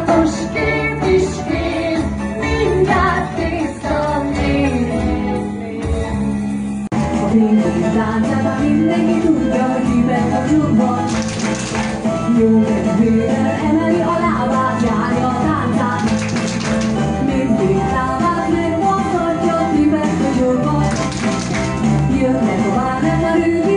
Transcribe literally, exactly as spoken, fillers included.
csodálatos kép is kész, mindjárt kész a nézni. A mindig táncában mindenki tudja, hogy kiben a klubban. Jó kedvével emeli a lábát, járja a táncán. Mindig lábát megmozgatja, kiben a klubban. Jönnek a várnak a rügi.